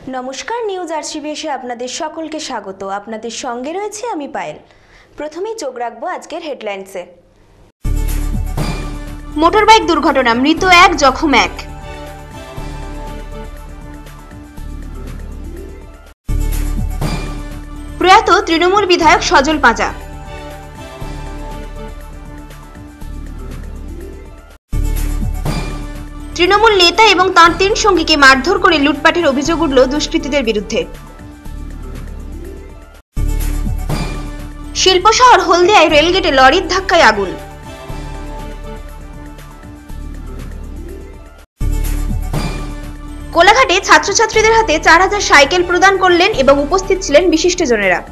নমস্কার, নিউজ আরসিবিএসে আপনাদের সকলকে স্বাগত। আপনাদের সঙ্গে রয়েছে আমি পায়েল। প্রথমেই চোখ রাখবো আজকের হেডলাইন্সে। মোটরবাইক দুর্ঘটনা, মৃত এক, জখম এক। প্রয়াত তৃণমূল বিধায়ক সজল পাঁজা। তৃণমূল নেতা এবং তাঁর 3 সঙ্গীকে মারধর করে লুটপাটের অভিযোগ উঠল দুষ্কৃতীদের বিরুদ্ধে। শিল্প শহর হলদিয়ায় রেলগেটে লরির ধাক্কায় আগুন। কোলাঘাটে ছাত্রছাত্রীদের হাতে 4000 সাইকেল প্রদান করলেন এবং উপস্থিত ছিলেন বিশিষ্টজনেরা।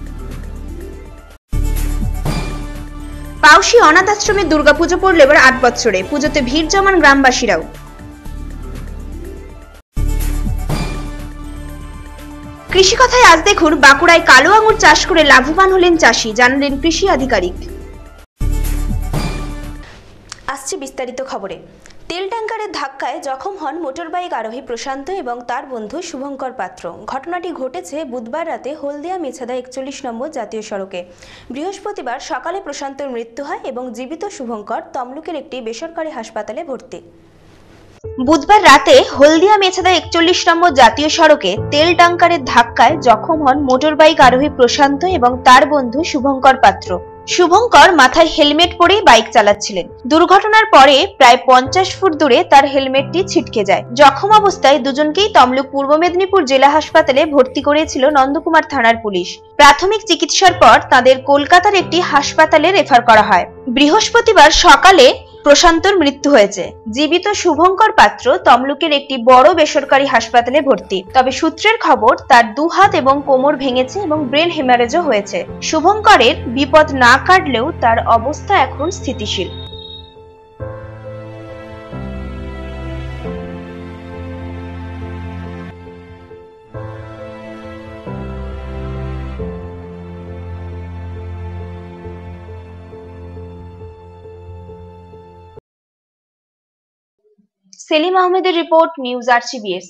পাউশি অনাথ আশ্রমে দুর্গাপুজো পড়ল এবার 8 বছরে। পুজোতে ভিড় জমান গ্রামবাসীরাও। কৃষি কথায় আজ দেখুন বাঁকুড়ায় কালো আঙুর চাষ করে লাভবান হলেন চাষি, জানালেন কৃষি আধিকারিক। আসছে বিস্তারিত খবরে। তেল ট্যাঙ্কারের ধাক্কায় জখম হন মোটরবাইক আরোহী প্রশান্ত এবং তার বন্ধু শুভঙ্কর পাত্র। ঘটনাটি ঘটেছে বুধবার রাতে হলদিয়া মেছাদা 41 নম্বর জাতীয় সড়কে। বৃহস্পতিবার সকালে প্রশান্তর মৃত্যু হয় এবং জীবিত শুভঙ্কর তমলুকের একটি বেসরকারি হাসপাতালে ভর্তি। বুধবার রাতে হলদিয়া মেছাদা 41 নম্বর জাতীয় সড়কে তেল ট্যাঙ্কারের ধাক্কায় জখম হন মোটরবাইক আরোহী প্রশান্ত এবং তার বন্ধু শুভঙ্কর পাত্র। শুভঙ্কর মাথায় হেলমেট পরেই বাইক চালাচ্ছিলেন। দুর্ঘটনার পরে প্রায় 50 ফুট দূরে তার হেলমেটটি ছিটকে যায়। জখম অবস্থায় দুজনকেই তমলুক পূর্ব মেদিনীপুর জেলা হাসপাতালে ভর্তি করেছিল নন্দকুমার থানার পুলিশ। প্রাথমিক চিকিৎসার পর তাদের কলকাতার একটি হাসপাতালে রেফার করা হয়। বৃহস্পতিবার সকালে প্রশান্তর মৃত্যু হয়েছে। জীবিত শুভঙ্কর পাত্র তমলুকের একটি বড় বেসরকারি হাসপাতালে ভর্তি। তবে সূত্রের খবর তার 2 হাত এবং কোমর ভেঙেছে এবং ব্রেন হেমারেজও হয়েছে। শুভঙ্করের বিপদ না কাটলেও তার অবস্থা এখন স্থিতিশীল। সেলিম আহমেদের রিপোর্ট, নিউজ আরসিবিএস।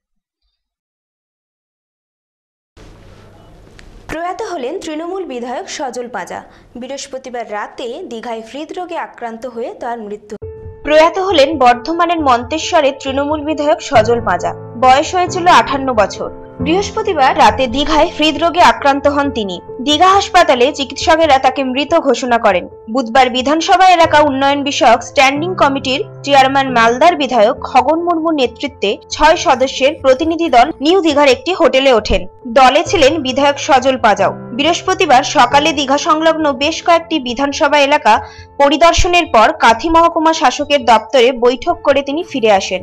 প্রয়াত হলেন তৃণমূল বিধায়ক সজল পাঁজা। বৃহস্পতিবার রাতে দীঘায় হৃদরোগে আক্রান্ত হয়ে তার মৃত্যু। প্রয়াত হলেন বর্ধমানের মন্তেশ্বরের তৃণমূল বিধায়ক সজল পাঁজা। বয়স হয়েছিল 58 বছর। বৃহস্পতিবার রাতে দীঘায় হৃদরোগে আক্রান্ত হন তিনি। দীঘা হাসপাতালে চিকিৎসকেরা তাকে মৃত ঘোষণা করেন। বুধবার বিধানসভা এলাকা উন্নয়ন বিষয়ক স্ট্যান্ডিং কমিটির চেয়ারম্যান মালদার বিধায়ক খগন মুর্মুর নেতৃত্বে 6 সদস্যের প্রতিনিধি দল নিউ দীঘার একটি হোটেলে ওঠেন। দলে ছিলেন বিধায়ক সজল পাঁজাও। বৃহস্পতিবার সকালে দীঘা সংলগ্ন বেশ কয়েকটি বিধানসভা এলাকা পরিদর্শনের পর কাথি মহকুমা শাসকের দপ্তরে বৈঠক করে তিনি ফিরে আসেন।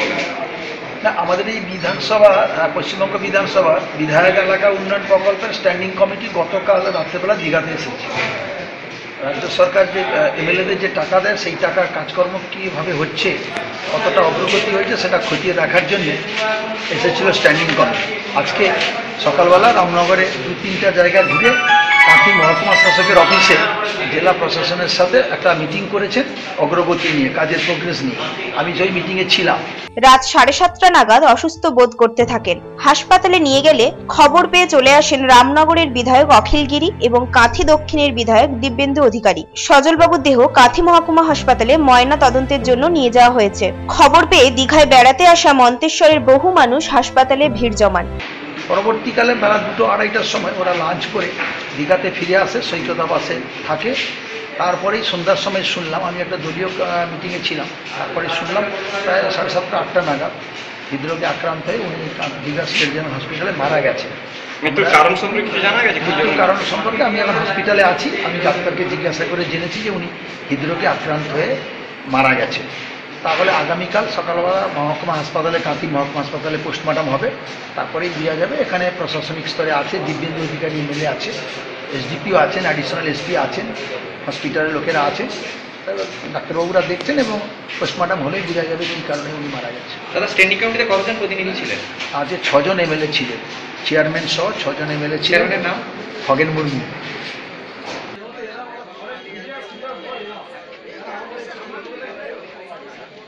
আমাদের এই বিধানসভা, পশ্চিমবঙ্গ বিধানসভা বিধায়ক এলাকা উন্নয়ন প্রকল্পের স্ট্যান্ডিং কমিটি গতকাল রাত্রেবেলা দীঘাতে এসেছে। রাজ্য সরকার যে এমএলএদের যে টাকা দেয় সেই টাকার কাজকর্ম কীভাবে হচ্ছে, কতটা অগ্রগতি হয়েছে সেটা খতিয়ে দেখার জন্য এসেছিল স্ট্যান্ডিং কমিটি। আজকে সকালবেলা রামনগরে 2-3টা জায়গা ঘুরে কাঁথি মহকুমা শাসকের অফিসে জেলা প্রশাসনের সাথে একটা মিটিং করেছেন অগ্রগতি নিয়ে, কাজের প্রোগ্রেস নিয়ে। আমি ওই মিটিংয়ে ছিলাম। রাত 7:30 নাগাদ অসুস্থ বোধ করতে থাকেন। হাসপাতালে নিয়ে গেলে খবর পেয়ে চলে আসেন রামনগরের বিধায়ক অখিল গিরি এবং কাঁথি দক্ষিণের বিধায়ক দিব্যেন্দু অধিকারী। সজলবাবুর দেহ কাঁথি মহকুমা হাসপাতালে ময়না তদন্তের জন্য নিয়ে যাওয়া হয়েছে। খবর পেয়ে দীঘায় বেড়াতে আসা মন্তেশ্বরের বহু মানুষ হাসপাতালে ভিড় জমান। পরবর্তীকালে বেলা 2-2:30টার সময় ওরা লাঞ্চ করে দীঘাতে ফিরে আসে, সৈকতাবাসে থাকে। তারপরেই সন্ধ্যার সময় শুনলাম, আমি একটা দলীয় মিটিংয়ে ছিলাম, তারপরে শুনলাম প্রায় 7:30-8টা নাগাদ হৃদরোগে আক্রান্ত হয়ে উনি দীঘা স্টেট জেনারেল হসপিটালে মারা গেছে। মৃত্যুর কারণ সম্পর্কে কি জানা গেছে? মৃত্যুর কারণ সম্পর্কে আমি এখন হসপিটালে আছি, আমি ডাক্তারকে জিজ্ঞাসা করে জেনেছি যে উনি হৃদরোগে আক্রান্ত হয়ে মারা গেছে। তাহলে আগামীকাল সকালবেলা মহকুমা হাসপাতালে, কাঁথি মহকুমা হাসপাতালে পোস্টমর্টম হবে, তারপরেই দেওয়া যাবে। এখানে প্রশাসনিক স্তরে আছে, দিব্যেন্দু অধিকারী এমএলএ আছে, এসডিপিও আছেন, অ্যাডিশনাল এসপি আছেন, হসপিটালের লোকেরা আছেন, ডাক্তারবাবুরা দেখছেন এবং পোস্টমর্টম হলেই বোঝা যাবে কী কারণে উনি মারা গেছে। দাদা, স্ট্যান্ডিং কমিটিতে কতজন প্রতিনিধি ছিলেন? আজ 6 জন এমএলএ ছিলেন, চেয়ারম্যান সহ 6 জন এমএলএ ছিলেন। নাম খগেন মুর্মু।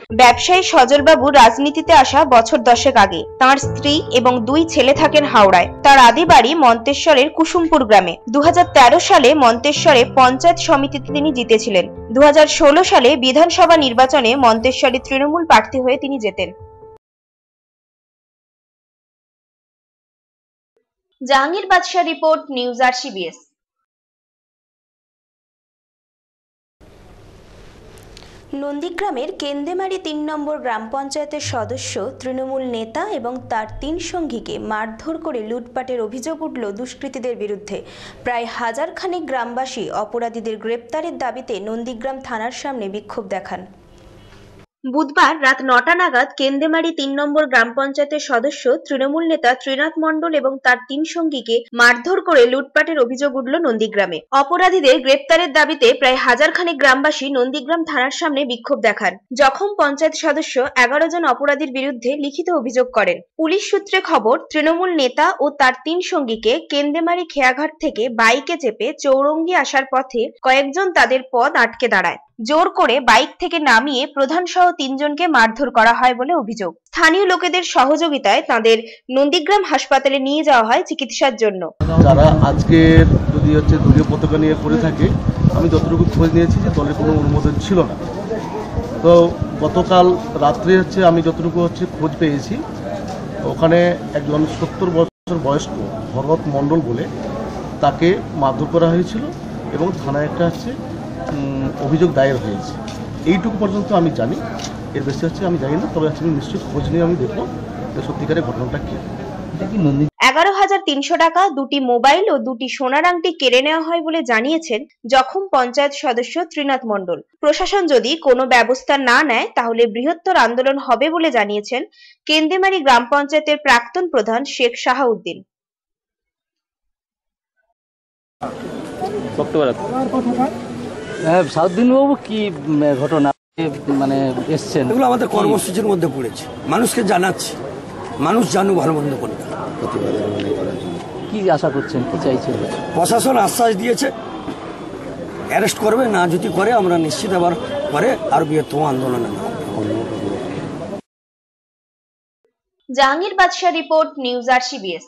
ব্যবসায়ী সজলবাবু রাজনীতিতে আসা বছর 10 আগে। তার স্ত্রী এবং 2 ছেলে থাকেন হাওড়ায়। তার আদি বাড়ি মন্তেশ্বরের কুসুমপুর গ্রামে। 2013 সালে মন্তেশ্বরে পঞ্চায়েত সমিতিতে তিনি জিতেছিলেন। 2016 সালে বিধানসভা নির্বাচনে মন্তেশ্বরে তৃণমূল প্রার্থী হয়ে তিনি জেতেন। Jahangir Badshah report, news RCBS। নন্দীগ্রামের কেন্দেমারি 3 নম্বর গ্রাম পঞ্চায়েতের সদস্য তৃণমূল নেতা এবং তার 3 সঙ্গীকে মারধর করে লুটপাটের অভিযোগ উঠল দুষ্কৃতীদের বিরুদ্ধে। প্রায় 1000 খানেক গ্রামবাসী অপরাধীদের গ্রেপ্তারের দাবিতে নন্দীগ্রাম থানার সামনে বিক্ষোভ দেখান। বুধবার রাত 9টা নাগাদ কেন্দেমারি 3 নম্বর গ্রাম পঞ্চায়েতের সদস্য তৃণমূল নেতা ত্রিনাথ মণ্ডল এবং তার 3 সঙ্গীকে মারধর করে লুটপাটের অভিযোগ উঠল নন্দীগ্রামে। অপরাধীদের গ্রেপ্তারের দাবিতে প্রায় 1000 খানেক গ্রামবাসী নন্দীগ্রাম থানার সামনে বিক্ষোভ দেখান। জখম পঞ্চায়েত সদস্য 11 জন অপরাধীর বিরুদ্ধে লিখিত অভিযোগ করেন। পুলিশ সূত্রে খবর, তৃণমূল নেতা ও তার 3 সঙ্গীকে কেন্দেমারি খেয়াঘাট থেকে বাইকে চেপে চৌরঙ্গি আসার পথে কয়েকজন তাদের পথ আটকে দাঁড়ায়। জোর করে বাইক থেকে নামিয়ে প্রধান সহ 3 জনকে মারধর করা হয় বলে অভিযোগ। স্থানীয় লোকেদের সহযোগিতায় তাদের নন্দীগ্রাম হাসপাতালে নিয়ে যাওয়া হয় চিকিৎসার জন্য। যারা আজকে যদি দলীয় পতাকা নিয়ে করে থাকে, আমি যতটুকু খোঁজ নিয়েছি যে দলের কোনো অনুমোদন ছিল না। তো গতকাল রাত্রে আমি যতটুকু খোঁজ পেয়েছি, ওখানে একজন 70 বছর বয়স্ক ভরত মণ্ডল বলে তাকে মারধর করা হয়েছিল এবং থানায় একটা অভিযোগ দায়ের হয়েছে। এইটুকু পর্যন্ত আমি জানি, এর বেশি আমি জানি না। তবে আমি নিশ্চয়ই খোঁজ নিয়ে আমি দেখবো যে সত্যিকারের ঘটনাটা কি। 11,300 টাকা, 2টি মোবাইল ও 2টি সোনার আংটি কেড়ে নেওয়া হয় বলে জানিয়েছেন জখম পঞ্চায়েত সদস্য ত্রিনাথ মণ্ডল। প্রশাসন যদি কোনো ব্যবস্থা না নেয় তাহলে বৃহত্তর আন্দোলন হবে বলে জানিয়েছেন কেন্দেমারি গ্রাম পঞ্চায়েতের প্রাক্তন প্রধান শেখ শাহাউদ্দিন। শাহাউদ্দিনবাবু, কি ঘটনা মানে এসছেন? এগুলো আমাদের কর্মসূচির মধ্যে পড়েছে, মানুষকে জানাচ্ছি, মানুষ জানুক ভালো মন্দ কোনটা। কি আশা করছেন, কি চাইছেন? প্রশাসন আশ্বাস দিয়েছে অ্যারেস্ট করবে, না যদি করে আমরা নিশ্চিত আবার পরে আর বৃহত্তম আন্দোলনে নামব। Jahangir Badshah report, news RCBS।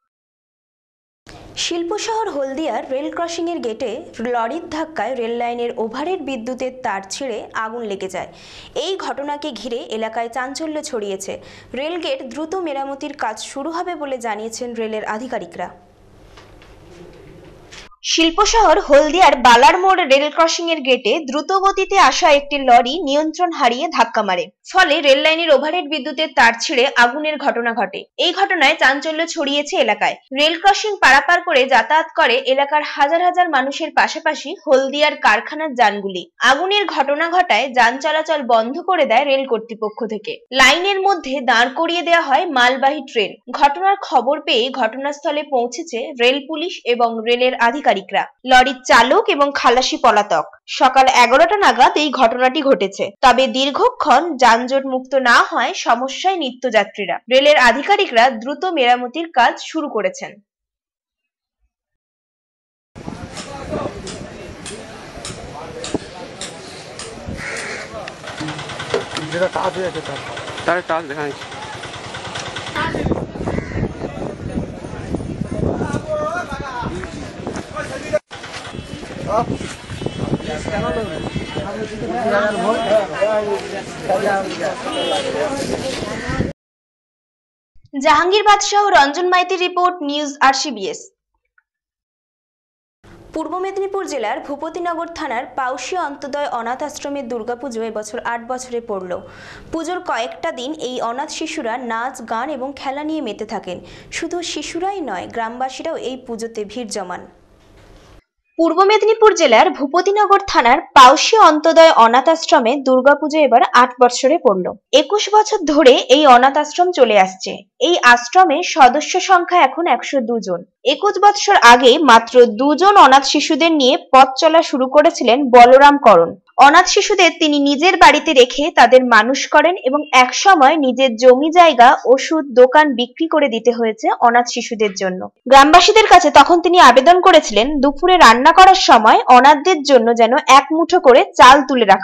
শিল্প শহর হলদিয়ার রেল ক্রসিং এর গেটে লরির ধাক্কায় রেল লাইনের ওভারহেড বিদ্যুতের তার ছিঁড়ে আগুন লেগে যায়। এই ঘটনাকে ঘিরে এলাকায় চাঞ্চল্য ছড়িয়েছে। রেল গেট দ্রুত মেরামতির কাজ শুরু হবে বলে জানিয়েছেন রেলের আধিকারিকরা। শিল্প শহর হলদিয়ার বালার মোড় রেল ক্রসিং এর গেটে দ্রুত গতিতে আসা একটি লরি নিয়ন্ত্রণ হারিয়ে ধাক্কা মারে। ফলে রেল লাইনের ওভারহেড বিদ্যুতের তার ছিঁড়ে আগুনের ঘটনা ঘটে। এই ঘটনায় চাঞ্চল্য ছড়িয়েছে এলাকায়। রেল ক্রসিং পারাপার করে যাতায়াত করে এলাকার হাজার হাজার মানুষের পাশাপাশি হলদিয়ার কারখানার যানগুলি। আগুনের ঘটনা ঘটায় যান চলাচল বন্ধ করে দেয় রেল কর্তৃপক্ষ থেকে। লাইনের মধ্যে দাঁড় করিয়ে দেওয়া হয় মালবাহী ট্রেন। ঘটনার খবর পেয়ে ঘটনাস্থলে পৌঁছেছে রেল পুলিশ এবং রেলের আধিকারিকরা। লরির চালক এবং খালাসি পলাতক। সকাল 11টা নাগাদ এই ঘটনাটি ঘটেছে। তবে দীর্ঘক্ষণ যানজট মুক্ত না হয় সমস্যায় নিত্যযাত্রীরা। রেলের আধিকারিকরা দ্রুত মেরামতির কাজ শুরু করেছেন। জাহাঙ্গীর বাদশাহ ও রঞ্জন মাইতির report, news RCBS। Purba Medinipur জেলার ভূপতিনগর থানার পাউশি অন্তোদয় অনাথ আশ্রমের দুর্গাপুজো এবছর 8 বছরে পড়ল। পুজোর কয়েকটা দিন এই অনাথ শিশুরা নাচ, গান এবং খেলা নিয়ে মেতে থাকেন। শুধু শিশুরাই নয়, গ্রামবাসীরাও এই পুজোতে ভিড় জমান। পূর্ব মেদিনীপুর জেলার ভূপতিনগর থানার পাউশি অন্তোদয় অনাথ আশ্রমে দুর্গাপুজো এবার 8 বছরে পড়ল। 21 বছর ধরে এই অনাথ আশ্রম চলে আসছে। এই আশ্রমে সদস্য সংখ্যা এখন 102 জন। 21 বছর আগে মাত্র 2 জন অনাথ শিশুদের নিয়ে পথ চলা শুরু করেছিলেন বলরাম করণ। অনাথ শিশুদের তিনি নিজের বাড়িতে রেখে তাদের মানুষ করেন এবং একসময় নিজের জমি জায়গা, ওষুধ দোকান বিক্রি করে দিতে হয়েছে অনাথ শিশুদের জন্য। গ্রামবাসীদের কাছে তখন তিনি আবেদন করেছিলেন দুপুরে রান্না করার সময় অনাথদের জন্য যেন 1 মুঠো করে চাল তুলে রাখা হয়।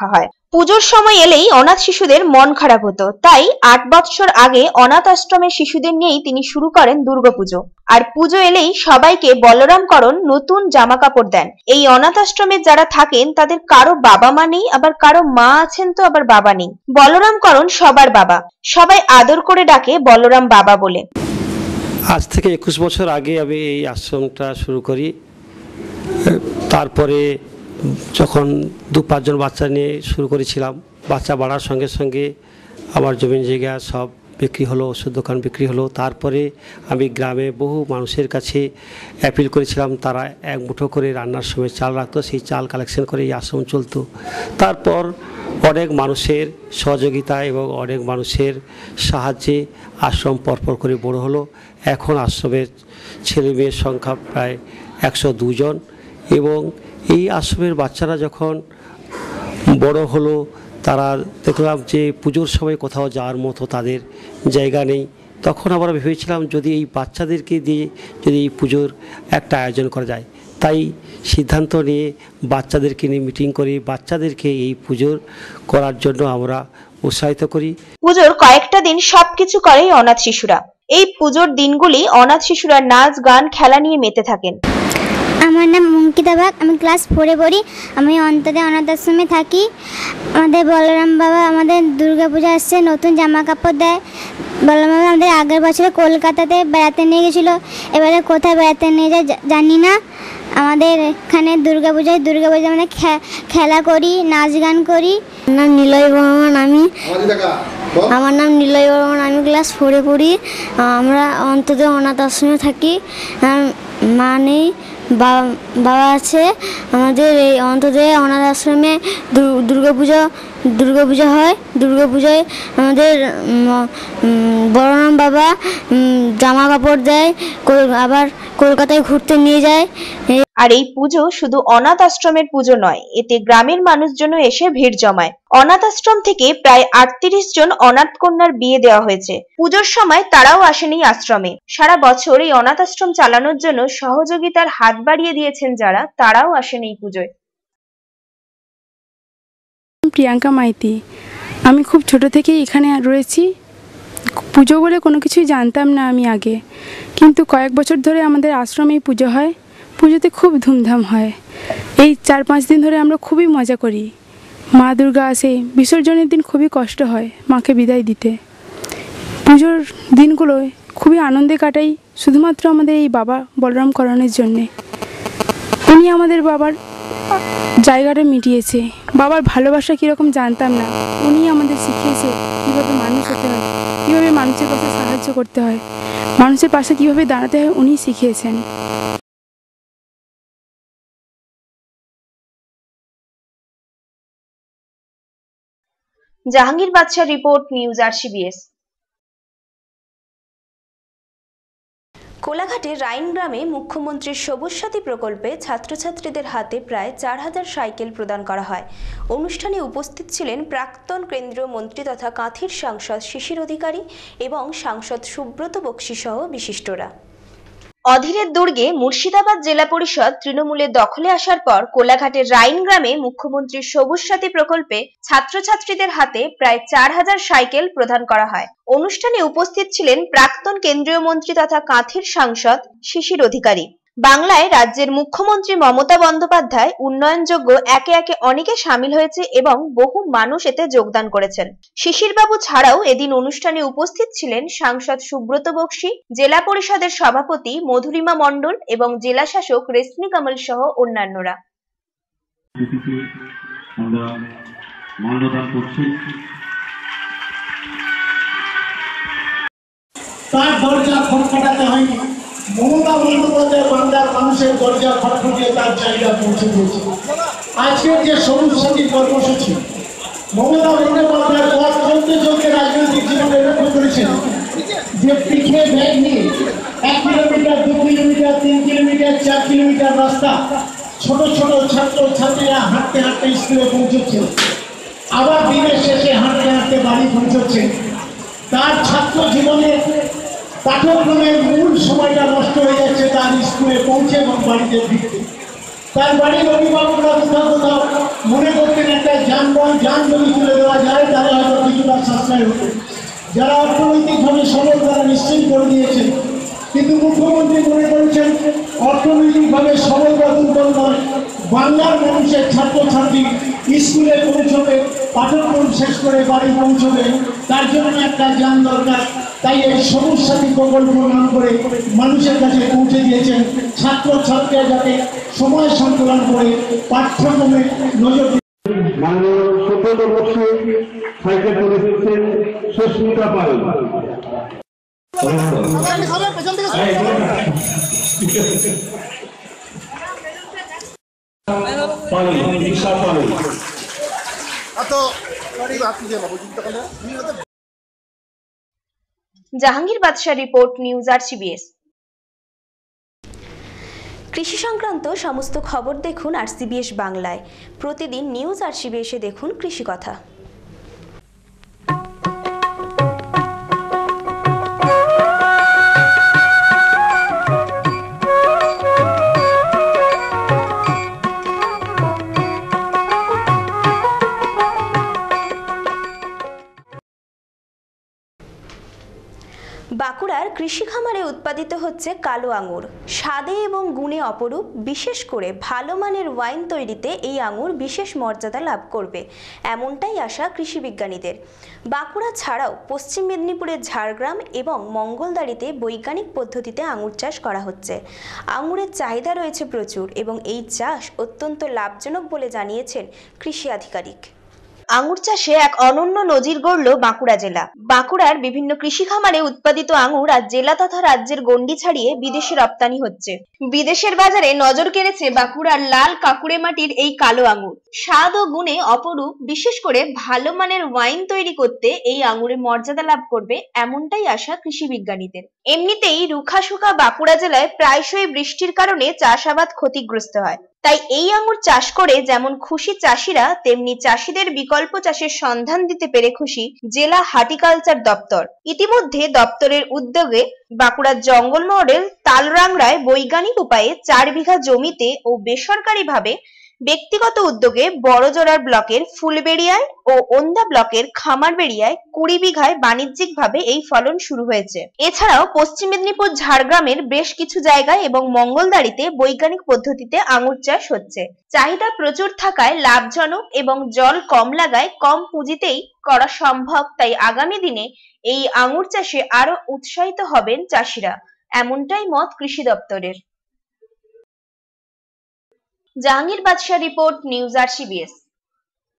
পুজোর সময় এলেই অনাথ শিশুদের মন খারাপ হতো, তাই 8 বছর আগে অনাথ আশ্রমের শিশুদের নিয়েই তিনি শুরু করেন দুর্গাপুজো। আর পুজো এলেই সবাইকে বলরামকরণ নতুন জামা কাপড় দেন। এই অনাথ আশ্রমে যারা থাকেন তাদের কারো বাবা মা নেই, আবার কারো মা আছেন তো আবার বাবা নেই। বলরামকরণ সবার বাবা, সবাই আদর করে ডাকে বলরাম বাবা বলে। আজ থেকে 21 বছর আগে আমি এই আশ্রমটা শুরু করি। তারপরে যখন 2-5 জন বাচ্চা নিয়ে শুরু করেছিলাম, বাচ্চা বাড়ার সঙ্গে সঙ্গে আমার জমি জায়গা সব বিক্রি হলো, ওষুধ দোকান বিক্রি হলো। তারপরে আমি গ্রামে বহু মানুষের কাছে অ্যাপিল করেছিলাম, তারা এক মুঠো করে রান্নার সময় চাল রাখতো, সেই চাল কালেকশন করে এই আশ্রম চলতো। তারপর অনেক মানুষের সহযোগিতা এবং অনেক মানুষের সাহায্যে আশ্রম পরপর করে বড় হলো। এখন আশ্রমের ছেলে মেয়ের সংখ্যা প্রায় 102 জন। এবং এই আশ্রমের বাচ্চারা যখন বড় হলো, তারা দেখলাম যে পুজোর সময় কোথাও যাওয়ার মতো তাদের জায়গা নেই। তখন আমরা ভেবেছিলাম যদি এই বাচ্চাদেরকে দিয়ে যদি এই পুজোর একটা আয়োজন করা যায়, তাই সিদ্ধান্ত নিয়ে বাচ্চাদেরকে নিয়ে মিটিং করি, বাচ্চাদেরকে এই পুজোর করার জন্য আমরা উৎসাহিত করি। পুজোর কয়েকটা দিন সবকিছু করে অনাথ শিশুরা। এই পুজোর দিনগুলি অনাথ শিশুরা নাচ গান খেলা নিয়ে মেতে থাকেন। আমার নাম অঙ্কিতা বাগ, আমি ক্লাস 4-এ পড়ি। আমি অন্তদে অনাথ আশ্রমে থাকি। আমাদের বলরাম বাবা আমাদের দুর্গাপূজা আসছে, নতুন জামা কাপড় দেয়। বলরাম বাবা আমাদের আগের বছরে কলকাতাতে বেড়াতে নিয়ে গেছিলো, এবারে কোথায় বেড়াতে নিয়ে যায় জানি না। আমাদের এখানে দুর্গাপূজায় আমাদের খেলা করি, নাচ গান করি। আমার নাম নিলয় বর্মন, আমি ক্লাস 4-এ পড়ি। আমরা অন্তদে অনাথ আশ্রমে থাকি। মা নেই, বাবা আছে। আমাদের এই অন্তদয় অনাথ আশ্রমে দুর্গাপূজা হয়। দুর্গাপূজায় আমাদের বলরাম বাবা জামা কাপড় দেয়, আবার কলকাতায় ঘুরতে নিয়ে যায়। আর এই পুজো শুধু অনাথ আশ্রমের পুজো নয়, এতে গ্রামের মানুষজন এসে ভিড় জমায়। অনাথ আশ্রম থেকে প্রায় 38 জন অনাথ কন্যার বিয়ে দেওয়া হয়েছে। পুজোর সময় তারাও আসেন এই আশ্রমে। সারা বছর এই অনাথ আশ্রম চালানোর জন্য সহযোগিতার হাত বাড়িয়ে দিয়েছেন যারা, তারাও আসেন এই পুজোয়। প্রিয়াঙ্কা মাইতি, আমি খুব ছোট থেকেই এখানে রয়েছি। পুজো বলে কোনো কিছুই জানতাম না আমি আগে, কিন্তু কয়েক বছর ধরে আমাদের আশ্রমেই পুজো হয়। পুজোতে খুব ধুমধাম হয়। এই 4-5 দিন ধরে আমরা খুবই মজা করি। মা দুর্গা আসে, বিসর্জনের দিন খুবই কষ্ট হয় মাকে বিদায় দিতে। পুজোর দিনগুলোয় খুবই আনন্দে কাটাই, শুধুমাত্র আমাদের এই বাবা বলরামকরণের জন্যে। উনি আমাদের বাবার জায়গাটা মিটিয়েছে। বাবার ভালোবাসা কীরকম জানতাম না, উনি আমাদের শিখিয়েছে কীভাবে মানুষ হতে হয়, কীভাবে মানুষের পাশে সাহায্য করতে হয়, মানুষের পাশে কীভাবে দাঁড়াতে হয়, উনি শিখিয়েছেন। Jahangir Badshah report, news RCBS। কোলাঘাটের রাইন গ্রামে মুখ্যমন্ত্রীর সবুজ সাথী প্রকল্পে ছাত্রছাত্রীদের হাতে প্রায় 4000 সাইকেল প্রদান করা হয়। অনুষ্ঠানে উপস্থিত ছিলেন প্রাক্তন কেন্দ্রীয় মন্ত্রী তথা কাঁথির সাংসদ শিশির অধিকারী এবং সাংসদ সুব্রত বক্সী সহ বিশিষ্টরা। অধীরের দুর্গে মুর্শিদাবাদ জেলা পরিষদ তৃণমূলের দখলে আসার পর কোলাঘাটের রাইন গ্রামে মুখ্যমন্ত্রীর সবুজ সাথী প্রকল্পে ছাত্রছাত্রীদের হাতে প্রায় 4000 সাইকেল প্রদান করা হয়। অনুষ্ঠানে উপস্থিত ছিলেন প্রাক্তন কেন্দ্রীয় মন্ত্রী তথা কাঁথির সাংসদ শিশির অধিকারী। বাংলায় রাজ্যের মুখ্যমন্ত্রী মমতা বন্দ্যোপাধ্যায় উন্নয়নযোগ্য একে একে অনেকে সামিল হয়েছে এবং বহু মানুষ এতে যোগদান করেছেন। শিশিরবাবু ছাড়াও এদিন অনুষ্ঠানে উপস্থিত ছিলেন সাংসদ সুব্রত বক্সী, জেলা পরিষদের সভাপতি মধুরিমা মণ্ডল এবং জেলা শাসক রেশমি কামাল সহ অন্যান্যরা। তার দরজা খটখটাতে হয়নি, মমতা বন্দ্যোপাধ্যায় বাংলার মানুষের দরজা খটখটিয়ে তার জায়গা পৌঁছে দিয়েছে। আজকের যে সবুজ সাথী কর্মসূচি মমতা বন্দ্যোপাধ্যায় পথ চলতে চলতে রাজনৈতিক জীবনে লক্ষ্য করেছেন যে পিঠে ব্যাগ নিয়ে 1 কিলোমিটার, 2 কিলোমিটার, 3 কিলোমিটার, 4 কিলোমিটার রাস্তা ছোট ছোট ছাত্র ছাত্রীরা হাঁটতে হাঁটতে স্কুলে পৌঁছচ্ছে, আবার দিনের শেষে হাঁটতে হাঁটতে বাড়ি পৌঁছচ্ছে। তার ছাত্র জীবনের পাঠ্যক্রমের মূল সময়টা নষ্ট হয়ে যাচ্ছে তার স্কুলে পৌঁছে এবং বাড়িতে ফিরতে। তার বাড়ির অভিভাবকরা কোথাও কোথাও মনে করতেন একটা যান যদি তুলে দেওয়া যায় তাহলে হয়তো কিছুটা সাশ্রয় হতো। যারা অর্থনৈতিকভাবে সবল তারা নিশ্চয়ই করে দিয়েছেন, কিন্তু মুখ্যমন্ত্রী মনে করেছেন অর্থনৈতিকভাবে সবল বা দুর্বল নয়, বাংলার মানুষের ছাত্রছাত্রী স্কুলে পৌঁছবে, পাঠ্যক্রম শেষ করে বাড়ি পৌঁছবে, তার জন্য একটা যান দরকার। তাই এই সবুজ সাথী প্রকল্প নাম করে মানুষের কাছে পৌঁছে দিয়েছেন, ছাত্রছাত্রীরা যাতে সময় সঞ্চালন করে পাঠ্যক্রমে নজর মাননীয় সুব্রত বসু সাইকেল করে দিচ্ছেন সুস্মিতা পাল। Jahangir Badshah report, news RCBS। কৃষি সংক্রান্ত সমস্ত খবর দেখুন RCBS বাংলায়। প্রতিদিন নিউজ RCBS-এ দেখুন কৃষি কথা। বাঁকুড়ার কৃষি খামারে উৎপাদিত হচ্ছে কালো আঙুর। স্বাদে এবং গুণে অপরূপ, বিশেষ করে ভালো মানের ওয়াইন তৈরিতে এই আঙুর বিশেষ মর্যাদা লাভ করবে, এমনটাই আশা কৃষি বিজ্ঞানীদের। বাঁকুড়া ছাড়াও পশ্চিম মেদিনীপুরের ঝাড়গ্রাম এবং মঙ্গলদারিতে বৈজ্ঞানিক পদ্ধতিতে আঙুর চাষ করা হচ্ছে। আঙুরের চাহিদা রয়েছে প্রচুর এবং এই চাষ অত্যন্ত লাভজনক বলে জানিয়েছেন কৃষি আধিকারিক। আঙুর চাষে এক অনন্য নজির গড়ল বাঁকুড়া জেলা। বাঁকুড়ার বিভিন্ন কৃষি খামারে উৎপাদিত আঙুর আজ জেলা তথা রাজ্যের গণ্ডি ছাড়িয়ে বিদেশে রপ্তানি হচ্ছে। বিদেশের বাজারে নজর কেড়েছে বাঁকুড়ার লাল কাকুরে মাটির এই কালো আঙুর। স্বাদ ও গুণে অপরূপ, বিশেষ করে ভালো মানের ওয়াইন তৈরি করতে এই আঙুরের মর্যাদা লাভ করবে, এমনটাই আশা কৃষি বিজ্ঞানীদের। এমনিতেই রুখাশুখা বাঁকুড়া জেলায় প্রায়শই বৃষ্টির কারণে চাষাবাদ ক্ষতিগ্রস্ত হয়। তাই এই আঙুর চাষ করে যেমন খুশি চাষিরা, তেমনি চাষিদের বিকল্প চাষের সন্ধান দিতে পেরে খুশি জেলা হর্টিকালচার দপ্তর। ইতিমধ্যে দপ্তরের উদ্যোগে বাঁকুড়ার জঙ্গলমহলের তালরাংরায় বৈজ্ঞানিক উপায়ে 4 বিঘা জমিতে ও বেসরকারিভাবে ব্যক্তিগত উদ্যোগে বড়জোড়ার ব্লকের ফুলবেড়িয়ায় ও ওন্দা ব্লকের খামারবেড়িয়ায় 20 বিঘায় বাণিজ্যিকভাবে এই ফলন শুরু হয়েছে। এছাড়াও পশ্চিম মেদিনীপুর ঝাড়গ্রামের বেশ কিছু জায়গায় এবং মঙ্গলদারিতে বৈজ্ঞানিক পদ্ধতিতে আঙুর চাষ হচ্ছে। চাহিদা প্রচুর থাকায় লাভজনক এবং জল কম লাগায় কম পুঁজিতেই করা সম্ভব। তাই আগামী দিনে এই আঙুর চাষে আরো উৎসাহিত হবেন চাষিরা, এমনটাই মত কৃষি দপ্তরের। Jahangir Badshah report, news RCBS।